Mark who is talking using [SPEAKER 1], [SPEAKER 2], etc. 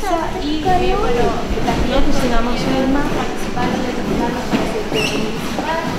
[SPEAKER 1] pizza y bueno, también llegamos a ir más participando de los planos para hacer